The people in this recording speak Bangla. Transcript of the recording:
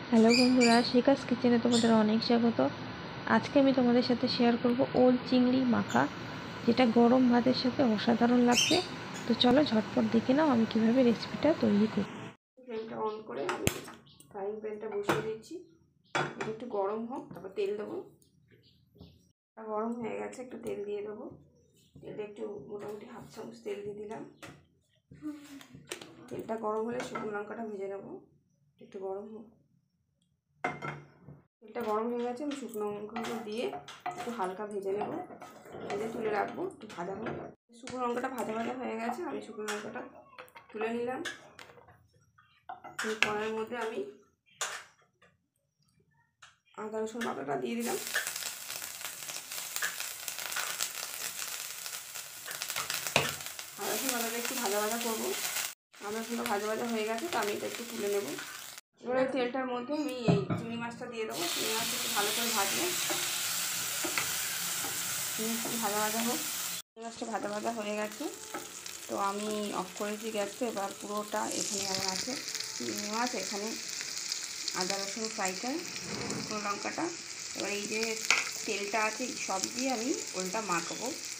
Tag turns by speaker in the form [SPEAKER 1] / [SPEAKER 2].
[SPEAKER 1] হ্যালো বন্ধুরা, শিখাস কিচেনে তোমাদের অনেক স্বাগত। আজকে আমি তোমাদের সাথে শেয়ার করব ওল চিংড়ি মাখা, যেটা গরম ভাতের সাথে অসাধারণ লাগবে। তো চলো ঝটপট দেখে নাও আমি কিভাবে রেসিপিটা তৈরি করি।
[SPEAKER 2] ফ্লেমটা অন করে আমি ফ্রাইং প্যানটা বসিয়ে দিচ্ছি। এটা একটু গরম হোক, তারপর তেল দেবো। গরম হয়ে গেছে, একটু তেল দিয়ে দেবো। তেলটা একটু মোটামুটি হাফ চামচ তেল দিয়ে দিলাম। তেলটা গরম হলে শুকনো লঙ্কাটা ভেজে নেবো। একটু গরম হোক। তেলটা গরম হয়ে গেছে, আমি শুকনো লঙ্কাগুলো দিয়ে একটু হালকা ভেজে নেবো। ভেজে তুলে রাখবো, একটু ভাজা হোক। শুকনো লঙ্কাটা ভাজা ভাজা হয়ে গেছে, আমি শুকনো লঙ্কাটা তুলে নিলাম। এই কড়াইয়ের মধ্যে আমি আদা রসুন বাটাটা দিয়ে দিলাম। আদা রসুন বাটাটা একটু ভাজা ভাজা করবো। আদা রসুনটা ভাজা ভাজা হয়ে গেছে, তো আমি এটা একটু তুলে নেব। এবারে তেলটার মধ্যে আমি এই চিংড়ি মাছটা দিয়ে দেবো। চিংড়ি মাছটা একটু ভালো করে ভাজবো। চিংড়ি মাছটা ভাজা ভাজা হোক। চিংড়ি মাছটা ভাজা ভাজা হয়ে গেছে, তো আমি অফ করেছি গ্যাসটা। এবার পুরোটা এখানে আমার আছে চিংড়ি মাছ, এখানে আদা রসুন ফ্রাইটা, শুকনো লঙ্কাটা। এবার এই যে তেলটা আছে সব দিয়ে আমি ওলটা মাখবো।